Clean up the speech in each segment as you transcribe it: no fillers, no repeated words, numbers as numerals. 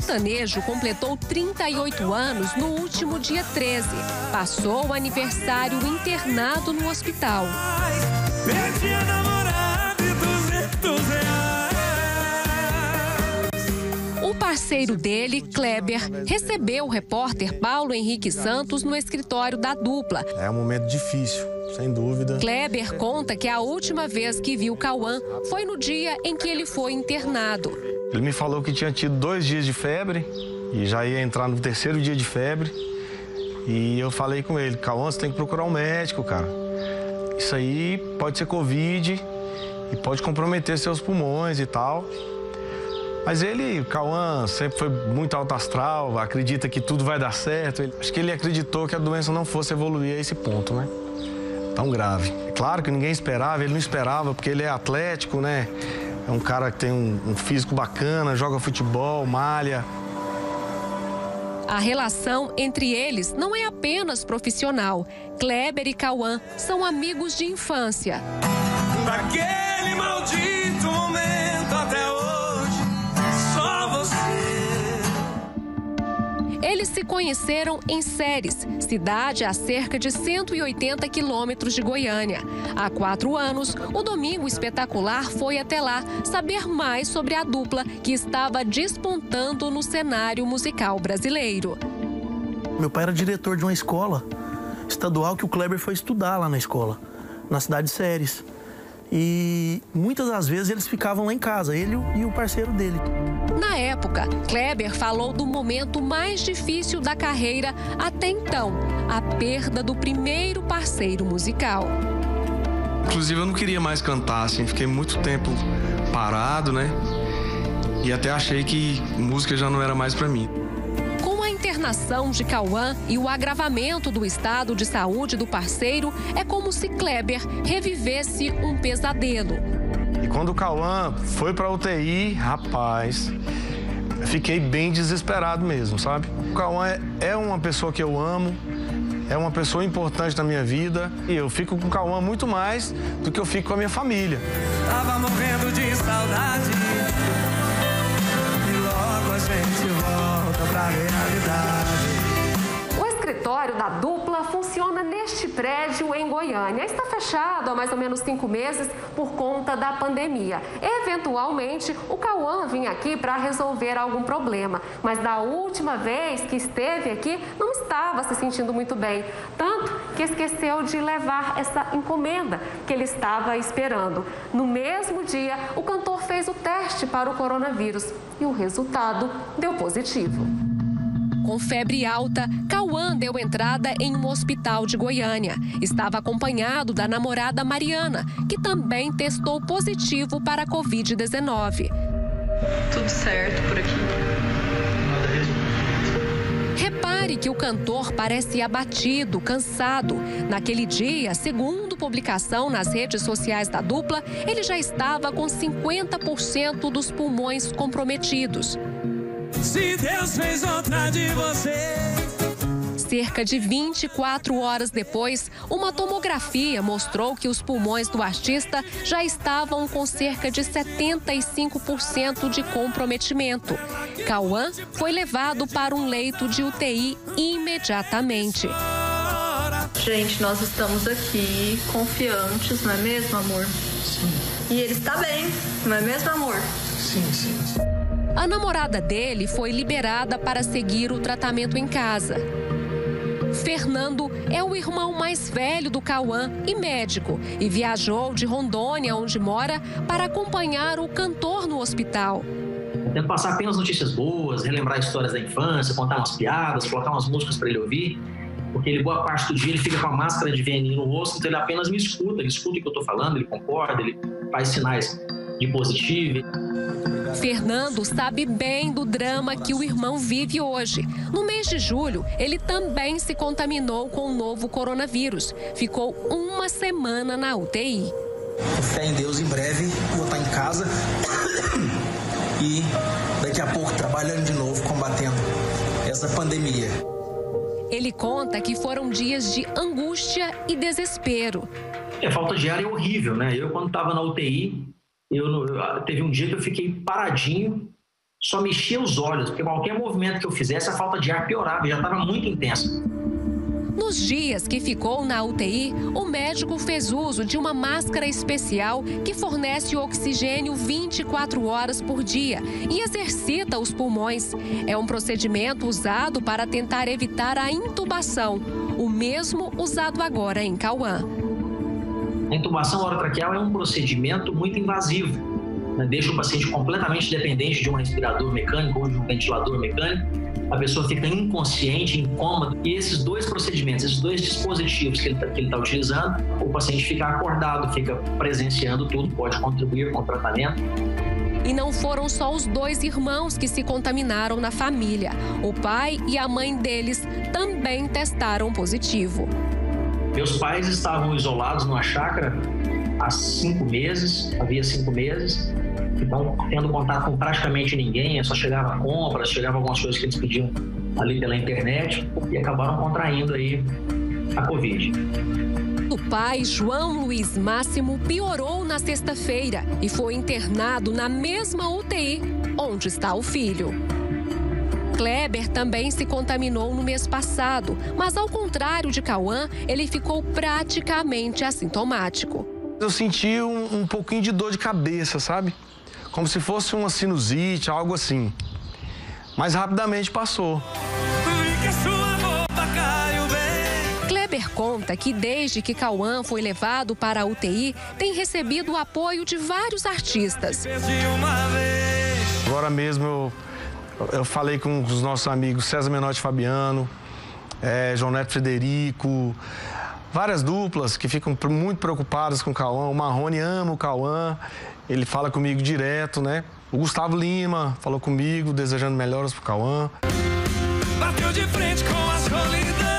sertanejo completou 38 anos no último dia 13. Passou o aniversário internado no hospital. Perdi a namorada e R$200. O parceiro dele, Kleber, recebeu o repórter Paulo Henrique Santos no escritório da dupla. É um momento difícil, sem dúvida. Kleber conta que a última vez que viu Cauã foi no dia em que ele foi internado. Ele me falou que tinha tido 2 dias de febre e já ia entrar no 3º dia de febre. E eu falei com ele, Cauã, você tem que procurar um médico, cara. Isso aí pode ser Covid e pode comprometer seus pulmões e tal. Mas ele, Cauã, sempre foi muito alto astral, acredita que tudo vai dar certo. Acho que ele acreditou que a doença não fosse evoluir a esse ponto, né? Tão grave. É claro que ninguém esperava, ele não esperava, porque ele é atlético, né? É um cara que tem um físico bacana, joga futebol, malha. A relação entre eles não é apenas profissional. Kleber e Cauã são amigos de infância. Daquele maldito momento até hoje, só você. Eles se conheceram em Séries, cidade a cerca de 180 quilômetros de Goiânia. Há 4 anos, o Domingo Espetacular foi até lá saber mais sobre a dupla que estava despontando no cenário musical brasileiro. Meu pai era diretor de uma escola estadual que o Kleber foi estudar lá na escola, na cidade de Séries. E muitas das vezes eles ficavam lá em casa, ele e o parceiro dele. Na época, Kleber falou do momento mais difícil da carreira até então, a perda do primeiro parceiro musical. Inclusive, eu não queria mais cantar, assim, fiquei muito tempo parado, né? E até achei que música já não era mais pra mim. Com a internação de Cauã e o agravamento do estado de saúde do parceiro, é como se Kleber revivesse um pesadelo. E quando o Cauã foi pra UTI, rapaz, fiquei bem desesperado mesmo, sabe? O Cauã é uma pessoa que eu amo, é uma pessoa importante na minha vida e eu fico com o Cauã muito mais do que eu fico com a minha família. Tava morrendo de saudade e logo a gente volta pra realidade. O escritório da dupla funciona neste prédio em Goiânia. Está fechado há mais ou menos 5 meses por conta da pandemia. Eventualmente, o Cauã vinha aqui para resolver algum problema, mas da última vez que esteve aqui, não estava se sentindo muito bem. Tanto que esqueceu de levar essa encomenda que ele estava esperando. No mesmo dia, o cantor fez o teste para o coronavírus e o resultado deu positivo. Com febre alta, Cauã deu entrada em um hospital de Goiânia. Estava acompanhado da namorada Mariana, que também testou positivo para a Covid-19. Tudo certo por aqui. Repare que o cantor parece abatido, cansado. Naquele dia, segundo publicação nas redes sociais da dupla, ele já estava com 50% dos pulmões comprometidos. Se Deus fez outra de você. Cerca de 24 horas depois, uma tomografia mostrou que os pulmões do artista já estavam com cerca de 75% de comprometimento. Cauã foi levado para um leito de UTI imediatamente. Gente, nós estamos aqui confiantes, não é mesmo, amor? Sim. E ele está bem, não é mesmo, amor? Sim, sim. A namorada dele foi liberada para seguir o tratamento em casa. Fernando é o irmão mais velho do Cauã e médico e viajou de Rondônia, onde mora, para acompanhar o cantor no hospital. Tento passar apenas notícias boas, relembrar histórias da infância, contar umas piadas, colocar umas músicas para ele ouvir, porque ele, boa parte do dia, ele fica com a máscara de veneno no rosto, então ele apenas me escuta, ele escuta o que eu estou falando, ele concorda, ele faz sinais de positivo. Fernando sabe bem do drama que o irmão vive hoje. No mês de julho, ele também se contaminou com o novo coronavírus. Ficou 1 semana na UTI. Fé em Deus, em breve vou estar em casa e daqui a pouco trabalhando de novo, combatendo essa pandemia. Ele conta que foram dias de angústia e desespero. A falta de ar é horrível, né? Eu, quando estava na UTI, teve um dia que eu fiquei paradinho, só mexia os olhos, porque qualquer movimento que eu fizesse, a falta de ar piorava, já estava muito intensa. Nos dias que ficou na UTI, o médico fez uso de uma máscara especial que fornece oxigênio 24 horas por dia e exercita os pulmões. É um procedimento usado para tentar evitar a intubação, o mesmo usado agora em Cauã. A intubação orotraqueal é um procedimento muito invasivo, né? Deixa o paciente completamente dependente de um respirador mecânico ou de um ventilador mecânico. A pessoa fica inconsciente, incômoda. E esses dois procedimentos, esses dois dispositivos que ele está utilizando, o paciente fica acordado, fica presenciando tudo, pode contribuir com o tratamento. E não foram só os 2 irmãos que se contaminaram na família. O pai e a mãe deles também testaram positivo. Meus pais estavam isolados numa chácara há 5 meses, havia 5 meses. Então, tendo contato com praticamente ninguém, só chegava compras, chegava algumas coisas que eles pediam ali pela internet e acabaram contraindo aí a Covid. O pai, João Luiz Máximo, piorou na sexta-feira e foi internado na mesma UTI onde está o filho. Kleber também se contaminou no mês passado, mas ao contrário de Cauã, ele ficou praticamente assintomático. Eu senti um pouquinho de dor de cabeça, sabe? Como se fosse uma sinusite, algo assim. Mas rapidamente passou. Kleber conta que desde que Cauã foi levado para a UTI, tem recebido o apoio de vários artistas. Agora mesmo eu falei com os nossos amigos César Menotti e Fabiano, João Neto Frederico, várias duplas que ficam muito preocupadas com o Cauã. O Marrone ama o Cauã, ele fala comigo direto, né? O Gustavo Lima falou comigo, desejando melhoras pro Cauã. Bateu de frente com a solidão.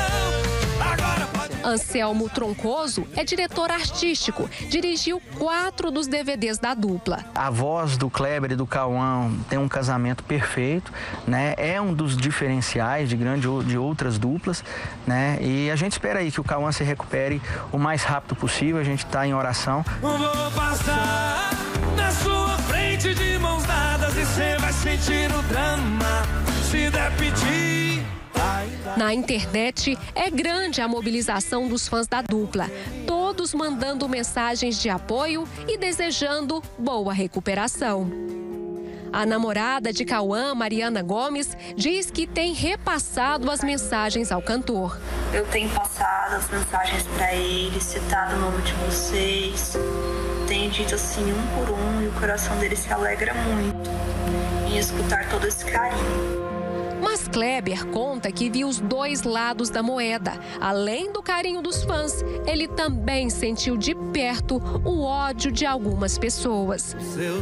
Anselmo Troncoso é diretor artístico, dirigiu 4 dos DVDs da dupla. A voz do Kleber e do Cauã tem um casamento perfeito, né? É um dos diferenciais de outras duplas, né? E a gente espera aí que o Cauã se recupere o mais rápido possível, a gente está em oração. Vou passar na sua frente de mãos dadas e você vai sentir o drama, se der pedir. Na internet, é grande a mobilização dos fãs da dupla, todos mandando mensagens de apoio e desejando boa recuperação. A namorada de Cauã, Mariana Gomes, diz que tem repassado as mensagens ao cantor. Eu tenho passado as mensagens para ele, citado o nome de vocês. Tenho dito assim um por um e o coração dele se alegra muito em escutar todo esse carinho. Mas Kleber conta que viu os 2 lados da moeda. Além do carinho dos fãs, ele também sentiu de perto o ódio de algumas pessoas.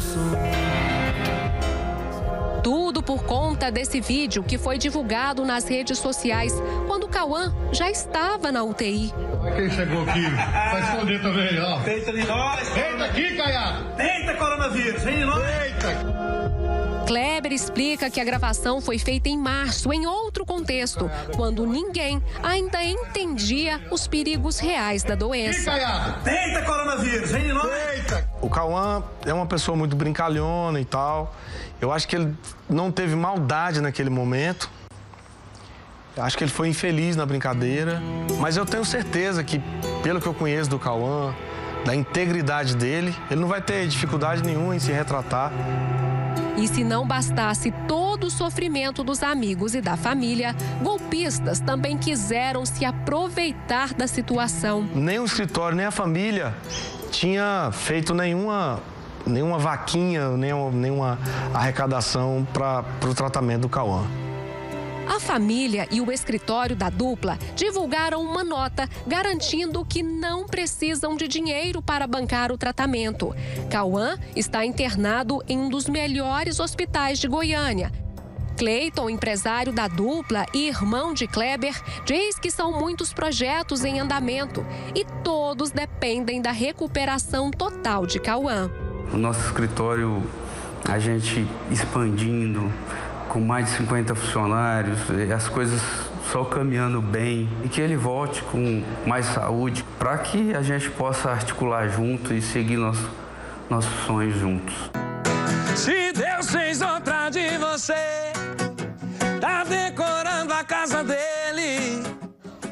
Tudo por conta desse vídeo que foi divulgado nas redes sociais, quando Cauã já estava na UTI. Quem chegou aqui? Vai esconder também, ó. Deita em nós. Deita aqui, Caiado. Deita, coronavírus. Vem em nós. Deita. Kleber explica que a gravação foi feita em março, em outro contexto, quando ninguém ainda entendia os perigos reais da doença. Deita, coronavírus, vem de nós. O Cauã é uma pessoa muito brincalhona e tal. Eu acho que ele não teve maldade naquele momento. Eu acho que ele foi infeliz na brincadeira. Mas eu tenho certeza que, pelo que eu conheço do Cauã, da integridade dele, ele não vai ter dificuldade nenhuma em se retratar. E se não bastasse todo o sofrimento dos amigos e da família, golpistas também quiseram se aproveitar da situação. Nem o escritório, nem a família tinha feito nenhuma vaquinha, nenhuma arrecadação para o tratamento do Cauã. A família e o escritório da dupla divulgaram uma nota garantindo que não precisam de dinheiro para bancar o tratamento. Cauã está internado em um dos melhores hospitais de Goiânia. Cleiton, empresário da dupla e irmão de Kleber, diz que são muitos projetos em andamento e todos dependem da recuperação total de Cauã. O nosso escritório, a gente expandindo, com mais de 50 funcionários, as coisas só caminhando bem e que ele volte com mais saúde para que a gente possa articular junto e seguir nossos sonhos juntos. Se Deus fez outra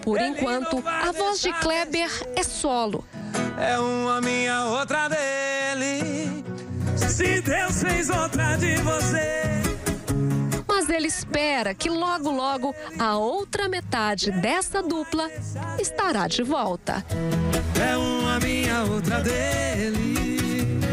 Por enquanto, a voz de Kleber é solo. É uma minha, outra dele. Se Deus fez outra de você. Mas ele espera que logo, logo, a outra metade dessa dupla estará de volta. É uma minha, outra dele.